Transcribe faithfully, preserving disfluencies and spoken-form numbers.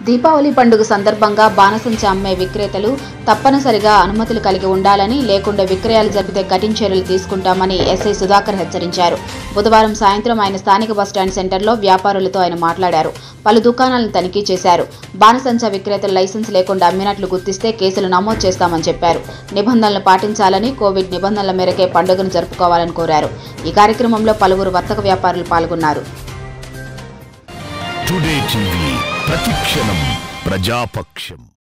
దీపావళి పండుగ సందర్భంగా బాణసంచా అమ్మే విక్రేతలు తప్పనిసరిగా అనుమతులు కలిగి ఉండాలని, లేకుండా విక్రయాలు జరిపితే కఠిన చర్యలు తీసుకుంటామని ఎస్ఐ సుధాకర్ హెచ్చరించారు. బుధవారం సాయంత్రం ఆయన స్థానిక బస్టాండ్ సెంటర్లో వ్యాపారులతో ఆయన మాట్లాడారు. పలు దుకాణాలను తనిఖీ చేశారు. బాణసంచా విక్రేతలు లైసెన్స్ లేకుండా అమ్మినట్లు గుర్తిస్తే కేసులు నమోదు చేస్తామని చెప్పారు. నిబంధనలు పాటించాలని, కోవిడ్ నిబంధనల మేరకే పండుగను జరుపుకోవాలని కోరారు. ఈ కార్యక్రమంలో పలువురు వర్తక వ్యాపారులు పాల్గొన్నారు. టుడే టీవీ ప్రతిక్షణం ప్రజాపక్షం.